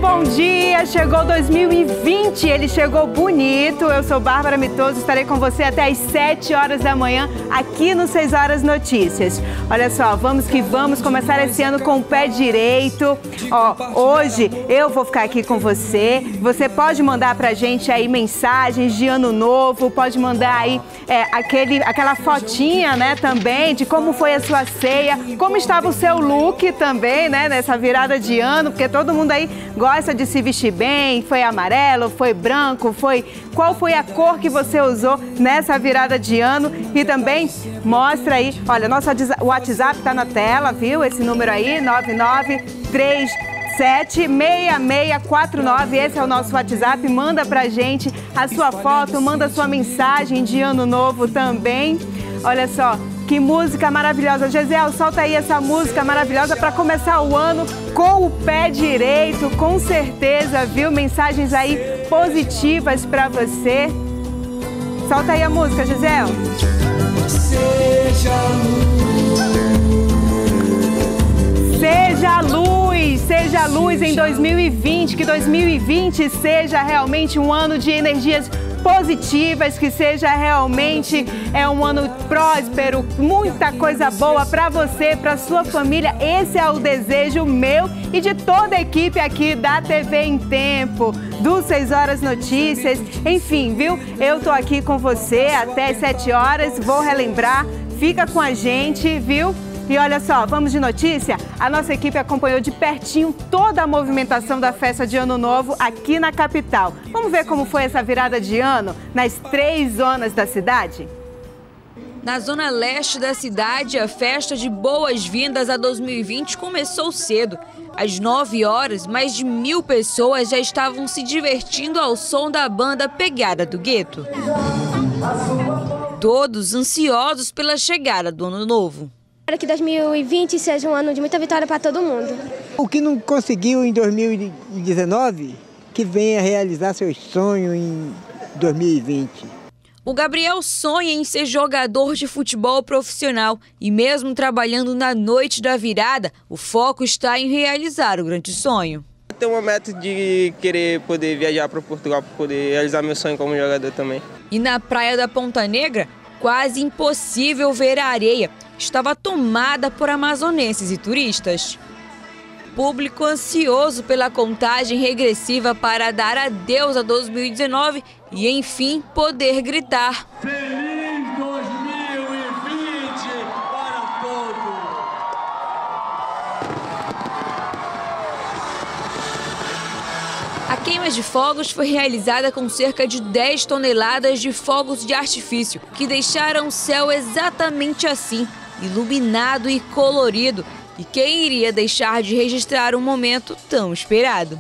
bom dia! Chegou 2020, ele chegou bonito. Eu sou Bárbara Mitoso, estarei com você até às 7 horas da manhã aqui no 6 Horas Notícias. Olha só, vamos que vamos começar esse ano com o pé direito. Hoje eu vou ficar aqui com você. Você pode mandar pra gente aí mensagens de ano novo, pode mandar aí aquela fotinha, né, também de como foi a sua ceia, como estava o seu look também, né, nessa virada de ano, porque todo mundo aí gosta de se vestir bem. Foi amarelo, foi branco, qual foi a cor que você usou nessa virada de ano? E também mostra aí, olha, nosso WhatsApp tá na tela, viu? Esse número aí, 993766649, esse é o nosso WhatsApp. Manda pra gente a sua foto, manda a sua mensagem de ano novo também. Olha só, que música maravilhosa. Gisele, solta aí essa música maravilhosa para começar o ano com o pé direito, com certeza, viu? Mensagens aí positivas para você. Solta aí a música, Gisele. Seja luz em 2020, que 2020 seja realmente um ano de energias positivas, que seja realmente um ano próspero, muita coisa boa para você, para sua família. Esse é o desejo meu e de toda a equipe aqui da TV em Tempo, do 6 Horas Notícias. Enfim, viu? Eu tô aqui com você até as 7 horas, vou relembrar, fica com a gente, viu? E olha só, vamos de notícia? A nossa equipe acompanhou de pertinho toda a movimentação da festa de Ano Novo aqui na capital. Vamos ver como foi essa virada de ano nas 3 zonas da cidade? Na zona leste da cidade, a festa de boas-vindas a 2020 começou cedo. Às 9 horas, mais de 1000 pessoas já estavam se divertindo ao som da banda Pegada do Gueto. Todos ansiosos pela chegada do Ano Novo. Espero que 2020 seja um ano de muita vitória para todo mundo. O que não conseguiu em 2019, que venha realizar seus sonhos em 2020. O Gabriel sonha em ser jogador de futebol profissional e mesmo trabalhando na noite da virada, o foco está em realizar o grande sonho. Tenho uma meta de querer poder viajar para Portugal para poder realizar meu sonho como jogador também. E na praia da Ponta Negra, quase impossível ver a areia. Estava tomada por amazonenses e turistas. Público ansioso pela contagem regressiva para dar adeus a 2019 e, enfim, poder gritar: Feliz 2020 para todos! A queima de fogos foi realizada com cerca de 10 toneladas de fogos de artifício, que deixaram o céu exatamente assim, iluminado e colorido. E quem iria deixar de registrar um momento tão esperado?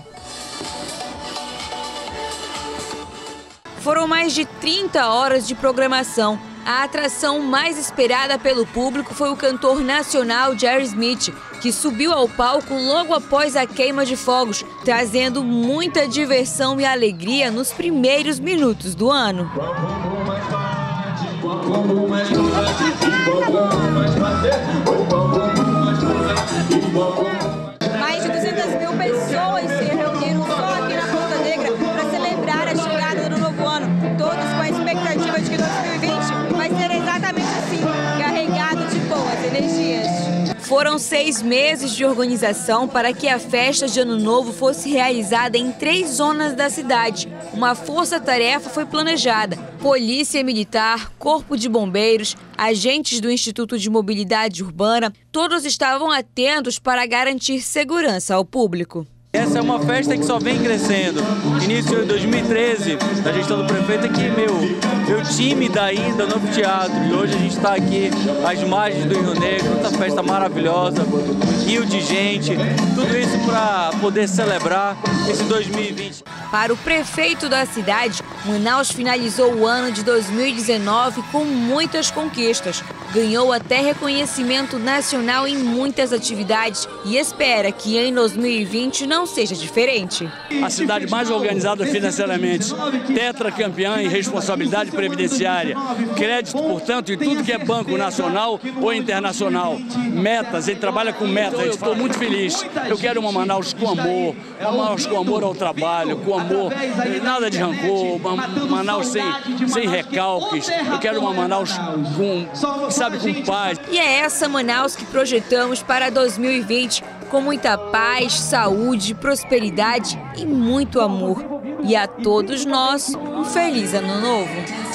Foram mais de 30 horas de programação. A atração mais esperada pelo público foi o cantor nacional Jerry Smith, que subiu ao palco logo após a queima de fogos, trazendo muita diversão e alegria nos primeiros minutos do ano. Mais de 200.000 pessoas se reuniram só aqui na Ponta Negra para celebrar a chegada do novo ano. Todos com a expectativa de que 2020 vai ser exatamente assim, carregado de boas energias. Foram 6 meses de organização para que a festa de Ano Novo fosse realizada em 3 zonas da cidade. Uma força-tarefa foi planejada. Polícia Militar, Corpo de Bombeiros, agentes do Instituto de Mobilidade Urbana, todos estavam atentos para garantir segurança ao público. Essa é uma festa que só vem crescendo. Início de 2013, da gestão do prefeito, aqui meu time daí da Novo Teatro. E hoje a gente está aqui às margens do Rio Negro, outra festa maravilhosa, um rio de gente, tudo isso para poder celebrar esse 2020. Para o prefeito da cidade, Manaus finalizou o ano de 2019 com muitas conquistas. ganhou até reconhecimento nacional em muitas atividades e espera que em 2020 não seja diferente. A cidade mais organizada financeiramente, tetracampeã em responsabilidade previdenciária, crédito, portanto, em tudo que é banco nacional ou internacional. Metas, ele trabalha com metas, estou muito feliz. Eu quero uma Manaus com amor, uma Manaus com amor ao trabalho, com amor, nada de rancor, uma Manaus sem recalques. Eu quero uma Manaus com paz. E é essa Manaus que projetamos para 2020, com muita paz, saúde, prosperidade e muito amor. E a todos nós, um feliz ano novo.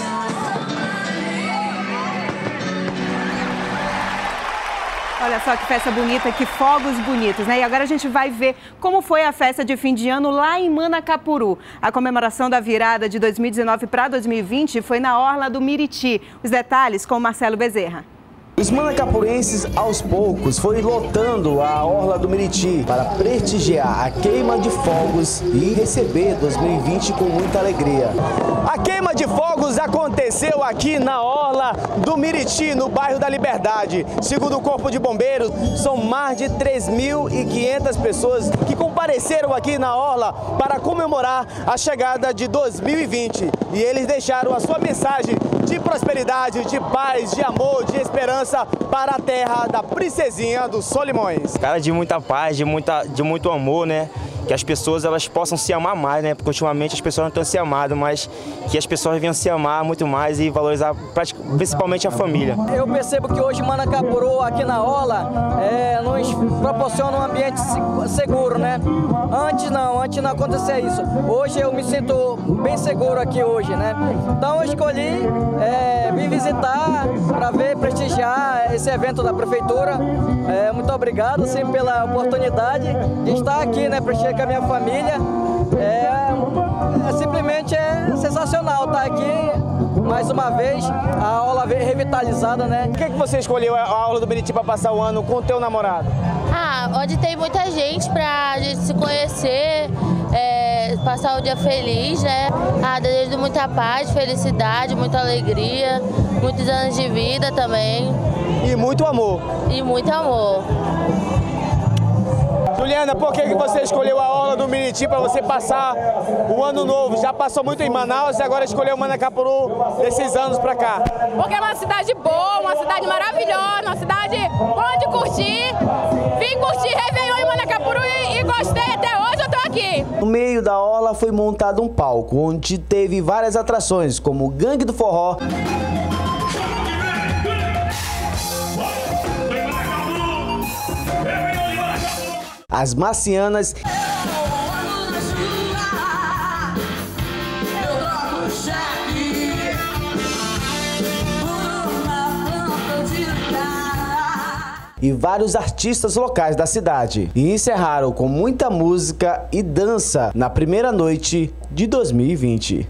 Olha só que festa bonita, que fogos bonitos, né? E agora a gente vai ver como foi a festa de fim de ano lá em Manacapuru. A comemoração da virada de 2019 para 2020 foi na Orla do Miriti. Os detalhes com o Marcelo Bezerra. Os manacapurenses, aos poucos, foram lotando a Orla do Miriti para prestigiar a queima de fogos e receber 2020 com muita alegria. A queima de fogos aconteceu aqui na Orla do Miriti, no bairro da Liberdade. Segundo o Corpo de Bombeiros, são mais de 3.500 pessoas que compareceram aqui na Orla para comemorar a chegada de 2020. E eles deixaram a sua mensagem de prosperidade, de paz, de amor, de esperança para a terra da princesinha dos Solimões. Cara, de muita paz, de muito amor, né? Que as pessoas elas possam se amar mais, né? Porque ultimamente as pessoas não estão se amando, mas que as pessoas venham se amar muito mais e valorizar principalmente a família. Eu percebo que hoje Manacapuru, aqui na Orla, nos proporciona um ambiente seguro, né? Antes não acontecia isso. Hoje eu me sinto bem seguro aqui hoje, né? Então eu escolhi vir visitar para prestigiar esse evento da Prefeitura. Muito obrigado, sim, pela oportunidade de estar aqui, né? Prestigiar com a minha família. Simplesmente sensacional estar aqui mais uma vez, a aula revitalizada, né? Por que você escolheu a aula do Miriti para passar o ano com o teu namorado? Onde tem muita gente pra gente se conhecer, passar o dia feliz, né? Desejo muita paz, felicidade, muita alegria, muitos anos de vida também. E muito amor. E muito amor. Juliana, por que você escolheu a Orla do Miriti para você passar o ano novo? Já passou muito em Manaus e agora escolheu Manacapuru desses anos para cá. Porque é uma cidade boa, uma cidade maravilhosa, uma cidade boa de curtir. Vim curtir Réveillon em Manacapuru e gostei, até hoje eu tô aqui. No meio da Orla foi montado um palco, onde teve várias atrações, como o Gangue do Forró, as Marcianas e vários artistas locais da cidade. E encerraram com muita música e dança na primeira noite de 2020.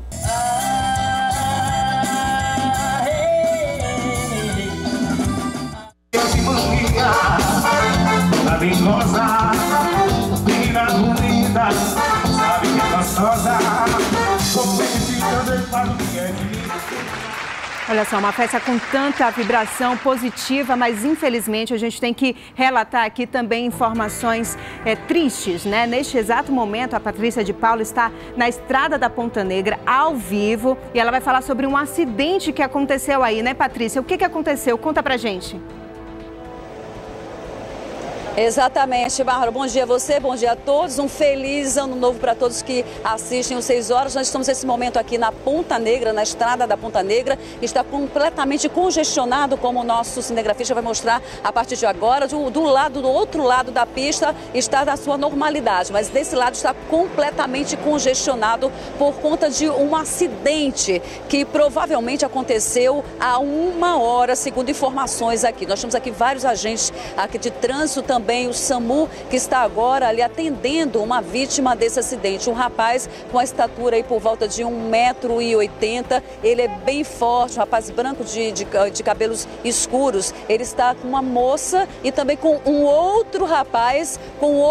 Olha só, uma festa com tanta vibração positiva, mas infelizmente a gente tem que relatar aqui também informações tristes, né? Neste exato momento, a Patrícia de Paula está na estrada da Ponta Negra, ao vivo, e ela vai falar sobre um acidente que aconteceu aí, né, Patrícia? O que aconteceu? Conta pra gente. Exatamente, Bárbara. Bom dia a você, bom dia a todos. Um feliz ano novo para todos que assistem os 6 horas. Nós estamos nesse momento aqui na Ponta Negra, na estrada da Ponta Negra. Está completamente congestionado, como o nosso cinegrafista vai mostrar a partir de agora. Do outro lado da pista está na sua normalidade, mas desse lado está completamente congestionado por conta de um acidente que provavelmente aconteceu há 1 hora, segundo informações aqui. Nós temos aqui vários agentes aqui de trânsito também também o SAMU, que está agora ali atendendo uma vítima desse acidente. Um rapaz com a estatura aí por volta de 1,80 m, ele é bem forte, um rapaz branco de cabelos escuros. Ele está com uma moça e também com outro rapaz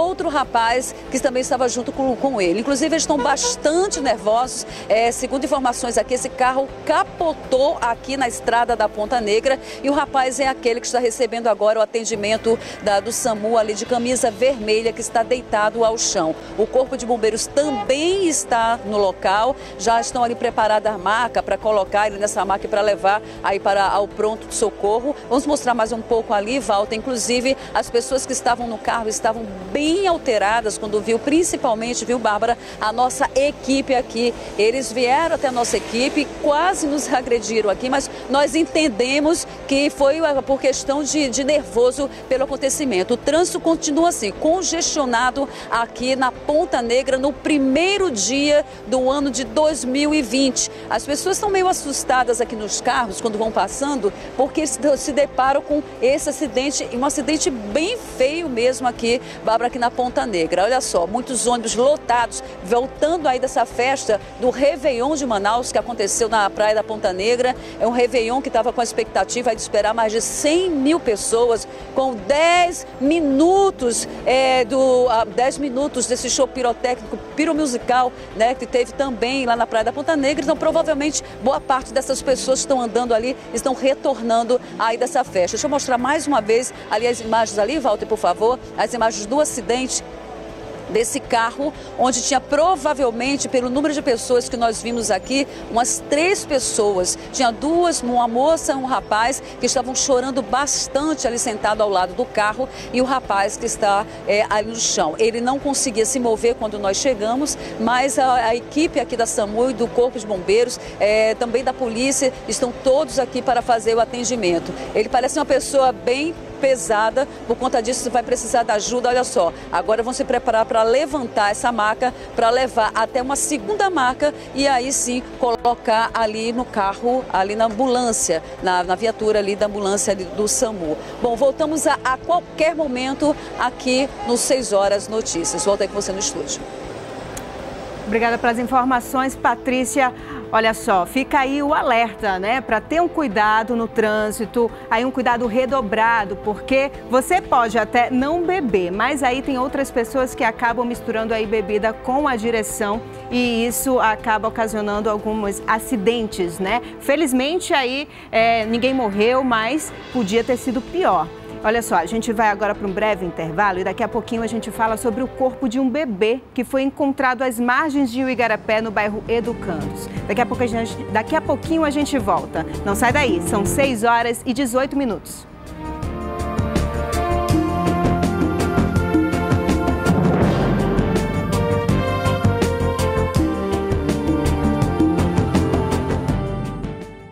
que também estava junto com ele. Inclusive, eles estão bastante nervosos. Segundo informações aqui, esse carro capotou aqui na estrada da Ponta Negra e o rapaz é aquele que está recebendo agora o atendimento do SAMU ali de camisa vermelha, que está deitado ao chão. O Corpo de Bombeiros também está no local, já estão ali preparada a maca para colocar ele nessa maca e para levar aí para o pronto de socorro. Vamos mostrar mais um pouco ali, Walter. Inclusive, as pessoas que estavam no carro estavam bem alteradas quando viu, principalmente, viu, Bárbara, a nossa equipe aqui. Eles vieram até a nossa equipe, quase nos agrediram aqui, mas nós entendemos que foi por questão de nervoso pelo acontecimento. O trânsito continua assim, congestionado aqui na Ponta Negra no primeiro dia do ano de 2020. As pessoas estão meio assustadas aqui nos carros quando vão passando, porque se deparam com esse acidente, um acidente bem feio mesmo aqui, Bárbara, aqui na Ponta Negra. Olha só, muitos ônibus lotados, voltando aí dessa festa do Réveillon de Manaus, que aconteceu na praia da Ponta Negra. É um Réveillon que estava com a expectativa de esperar mais de 100 mil pessoas, com 10 minutos, 10 minutos desse show pirotécnico, piromusical, né, que teve também lá na praia da Ponta Negra. Então, provavelmente, boa parte dessas pessoas que estão andando ali estão retornando aí dessa festa. Deixa eu mostrar mais uma vez ali as imagens ali, Walter, por favor, as imagens do acidente desse carro, onde tinha provavelmente, pelo número de pessoas que nós vimos aqui, umas 3 pessoas. Tinha duas, uma moça e um rapaz, que estavam chorando bastante ali sentado ao lado do carro, e o rapaz que está ali no chão. Ele não conseguia se mover quando nós chegamos, mas a equipe aqui da SAMU e do Corpo de Bombeiros, também da polícia, estão todos aqui para fazer o atendimento. Ele parece uma pessoa bem pesada, por conta disso vai precisar da ajuda. Olha só, agora vão se preparar para levantar essa maca, para levar até uma segunda maca e aí sim colocar ali no carro, ali na ambulância, na viatura ali da ambulância do SAMU. Bom, voltamos a qualquer momento aqui no 6 Horas Notícias. Volto aí com você no estúdio. Obrigada pelas informações, Patrícia. Olha só, fica aí o alerta, né? Para ter um cuidado no trânsito, aí um cuidado redobrado, porque você pode até não beber, mas aí tem outras pessoas que acabam misturando aí bebida com a direção e isso acaba ocasionando alguns acidentes, né? Felizmente aí ninguém morreu, mas podia ter sido pior. Olha só, a gente vai agora para um breve intervalo e daqui a pouquinho a gente fala sobre o corpo de um bebê que foi encontrado às margens de Igarapé, no bairro Educandos. Daqui a pouquinho a gente volta. Não sai daí, são 6 horas e 18 minutos.